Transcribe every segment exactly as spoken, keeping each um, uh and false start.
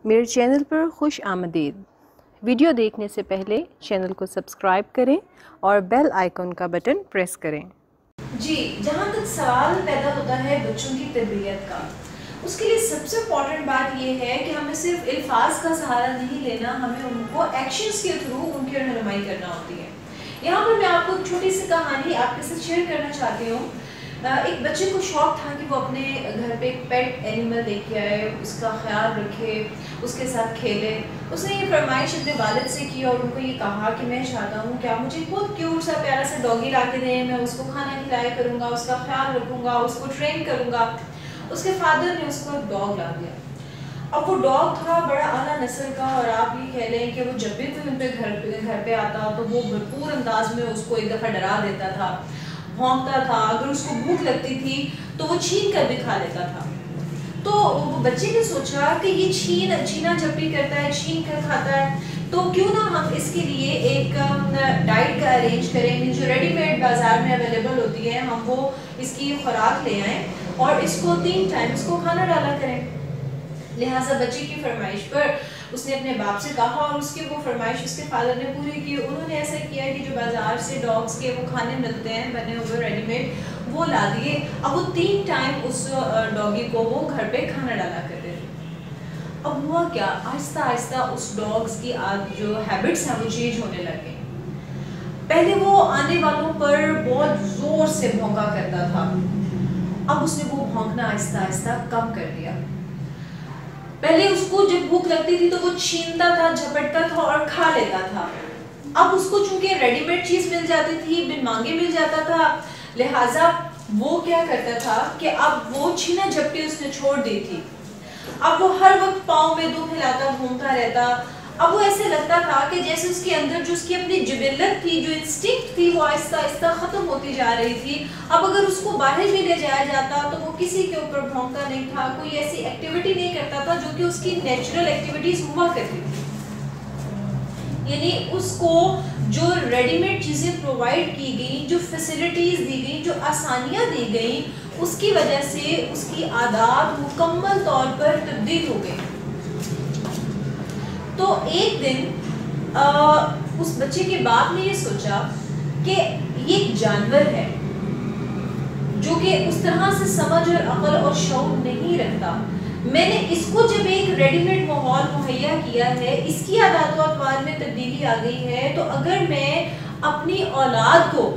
میرے چینل پر خوش آمدید۔ ویڈیو دیکھنے سے پہلے چینل کو سبسکرائب کریں اور بیل آئیکن کا بٹن پریس کریں۔ جی، جہاں تک سوال پیدا ہوتا ہے بچوں کی تربیت کا، اس کے لیے سب سے امپورٹنٹ بات یہ ہے کہ ہمیں صرف الفاظ کا سہارا نہیں لینا، ہمیں ان کو ایکشنز کے تھرو ان کی رہنمائی کرنا ہوتی ہے۔ یہاں پر میں آپ کو ایک چھوٹی سی کہانی آپ کے ساتھ شیئر کرنا چاہتی ہوں۔ ایک بچے کو شوق تھا کہ وہ اپنے گھر پہ ایک پیٹ اینیمل لے کے آئے، اس کا خیال رکھے، اس کے ساتھ کھیلے۔ اس نے یہ فرمائش اپنے والد سے کی اور ان کو یہ کہا کہ میں چاہتا ہوں کہ آپ مجھے بہت کیوٹ سا پیارا سا ڈاگی لا کے دیں، میں اس کو کھانا کھلایا کروں گا، اس کا خیال رکھوں گا، اس کو ٹرین کروں گا۔ اس کے فادر نے اس کو ایک ڈاگ لا دیا۔ اب وہ ڈاگ تھا بڑا اعلیٰ نسل کا، اور آپ یہ کہہ لیں کہ وہ جب بھی کوئی ان پہ گھر پہ گھر پہ آتا تو وہ بھرپور انداز میں اس کو ایک دفعہ ڈرا دیتا تھا، بھونکتا تھا، اگر اس کو بھوک لگتی تھی تو وہ چھین کر بھی کھا لیتا تھا۔ تو وہ بچے نے سوچا کہ یہ چھین چھینا جھپٹی کرتا ہے، چھین کر کھاتا ہے، تو کیوں نہ ہم اس کے لیے ایک ڈائٹ کا ارینج کریں، جو ریڈی میڈ بازار میں اویلیبل ہوتی ہے، ہم وہ اس کی خوراک لے آئیں اور اس کو تین ٹائم اس کو کھانا ڈالا کریں۔ لہٰذا بچے کی فرمائش پر اس نے اپنے باپ سے کہا اور اس کی وہ فرمائش اس کے فادر نے پوری کی۔ انہوں نے ایسا کیا کہ جو بازار سے ڈاگس کے وہ کھانے ملتے ہیں بنے ہوئے ریڈی میڈ، وہ لا دیے۔ اب وہ تین ٹائم اس ڈاگی کو وہ گھر پہ کھانا ڈالا کرتے تھے۔ اب ہوا کیا، آہستہ آہستہ اس ڈاگس کی جو ہیبٹس ہیں وہ چینج ہونے لگے۔ پہلے وہ آنے والوں پر بہت زور سے بھونکا کرتا تھا، اب اس نے وہ بھونکنا آہستہ آہستہ کم کر دیا۔ پہلے اس کو جب بھوک لگتی تھی تو وہ چھینتا تھا، جھپٹتا تھا اور کھا لیتا تھا۔ اب اس کو چونکہ ریڈی میڈ چیز مل جاتی تھی، بن مانگے مل جاتا تھا، لہٰذا وہ کیا کرتا تھا کہ اب وہ چھینا جھپٹی اس نے چھوڑ دی تھی۔ اب وہ ہر وقت پاؤں میں دو ہلاتا گھومتا رہتا۔ اب وہ ایسے لگتا تھا کہ جیسے اس کے اندر جو اس کی اپنی جبلت تھی، جو انسٹنکٹ تھی، وہ آہستہ آہستہ ختم ہوتی جا رہی تھی۔ اب اگر اس کو باہر بھی لے جایا جاتا تو وہ کسی کے اوپر بھونکتا نہیں تھا، کوئی ایسی ایکٹیویٹی نہیں کرتا تھا جو کہ اس کی نیچرل ایکٹیویٹیز ہوا کرتی تھی۔ یعنی اس کو جو ریڈی میڈ چیزیں پرووائڈ کی گئیں، جو فیسلٹیز دی گئیں، جو آسانیاں دی گئیں، اس کی وجہ سے اس کی عادات مکمل طور پر تبدیل ہو گئی۔ تو ایک دن اس بچے کے باپ نے یہ سوچا کہ یہ ایک جانور ہے جو کہ اس طرح سے سمجھ اور عقل اور شعور نہیں رکھتا، میں نے اس کو جب ایک ریڈی میڈ ماحول مہیا کیا ہے، اس کی عادات و اطوار میں تبدیلی آ گئی ہے، تو اگر میں اپنی اولاد کو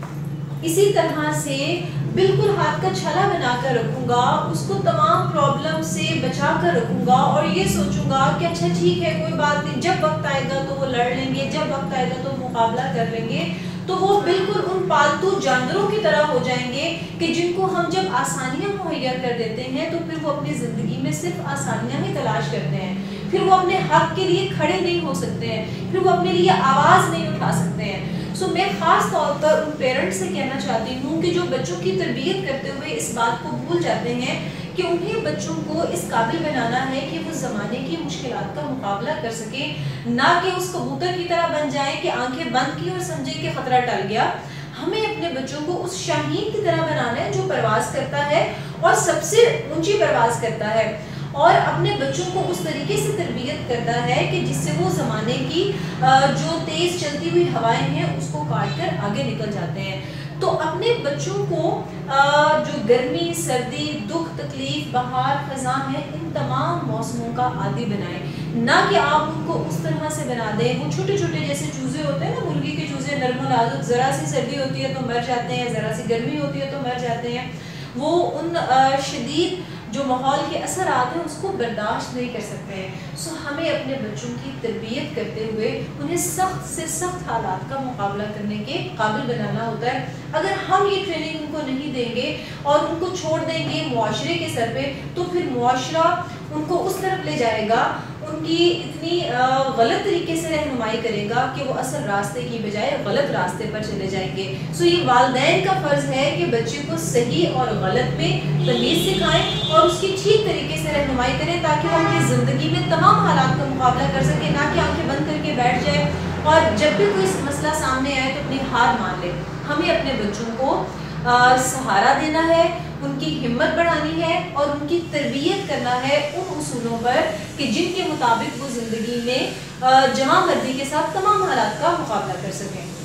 اسی طرح سے بالکل ہاتھ کا چھلا بنا کر رکھوں گا، اس کو تمام پرابلم سے بچا کر رکھوں گا اور یہ سوچوں گا کہ اچھا ٹھیک ہے کوئی بات نہیں، جب وقت آئے گا تو وہ لڑ لیں گے، جب وقت آئے گا تو مقابلہ کر لیں گے، تو وہ بالکل ان پالتو جانوروں کی طرح ہو جائیں گے کہ جن کو ہم جب آسانیاں مہیا کر دیتے ہیں تو پھر وہ اپنی زندگی میں صرف آسانیاں ہی تلاش کرتے ہیں، پھر وہ اپنے حق کے لیے کھڑے نہیں ہو سکتے ہیں، پھر وہ اپنے لیے آواز نہیں اٹھا سکتے ہیں۔ سو میں خاص طور پر ان پیرنٹس سے کہنا چاہتی ہوں کہ جو بچوں کی تربیت کرتے ہوئے اس بات کو بھول جاتے ہیں کہ انہیں بچوں کو اس قابل بنانا ہے کہ وہ زمانے کی مشکلات کا مقابلہ کر سکیں، نہ کہ اس کبوتر کی طرح بن جائیں کہ آنکھیں بند کی اور سمجھے کہ خطرہ ٹل گیا۔ ہمیں اپنے بچوں کو اس شاہین کی طرح بنانا ہے جو پرواز کرتا ہے اور سب سے اونچی پرواز کرتا ہے، اور اپنے بچوں کو اس طریقے سے تربیت کرتا ہے کہ جس سے وہ زمانے کی جو تیز چلتی ہوئی ہوائیں ہیں اس کو کاٹ کر آگے نکل جاتے ہیں۔ تو اپنے بچوں کو جو گرمی، سردی، دکھ، تکلیف، بہار، خزاں ہے، ان تمام موسموں کا عادی بنائیں، نہ کہ آپ ان کو اس طرح سے بنا دیں۔ وہ چھوٹے چھوٹے جیسے چوزے ہوتے ہیں نا، مرغی کے چوزے نرم و نازک، ذرا سی سردی ہوتی ہے تو مر جاتے ہیں، ذرا سی گرمی ہوتی ہے تو مر جاتے ہیں، وہ ان شدید جو ماحول کے اثرات ہیں اس کو برداشت نہیں کر سکتے ہیں۔ سو ہمیں اپنے بچوں کی تربیت کرتے ہوئے انہیں سخت سے سخت حالات کا مقابلہ کرنے کے قابل بنانا ہوتا ہے۔ اگر ہم یہ ٹریننگ ان کو نہیں دیں گے اور ان کو چھوڑ دیں گے معاشرے کے سر پہ، تو پھر معاشرہ ان کو اس طرف لے جائے گا، ان کی اتنی غلط طریقے سے رہنمائی کرے گا کہ وہ اصل راستے کی بجائے غلط راستے پر چلے جائیں گے۔ سو یہ والدین کا فرض ہے کہ بچے کو صحیح اور غلط میں تمیز سکھائیں اور اس کی ٹھیک طریقے سے رہنمائی کریں تاکہ وہ اپنی زندگی میں تمام حالات کا مقابلہ کر سکے، نہ کہ آنکھیں بند کر کے بیٹھ جائے اور جب بھی کوئی مسئلہ سامنے آئے تو اپنی ہار مان لے۔ ہمیں اپنے بچوں کو سہارا دینا ہے، ان کی ہمت بڑھانی ہے اور ان کی تربیت کرنا ہے ان اصولوں پر کہ جن کے مطابق وہ زندگی میں جہاں مردی کے ساتھ تمام حالات کا مقابلہ کر سکیں۔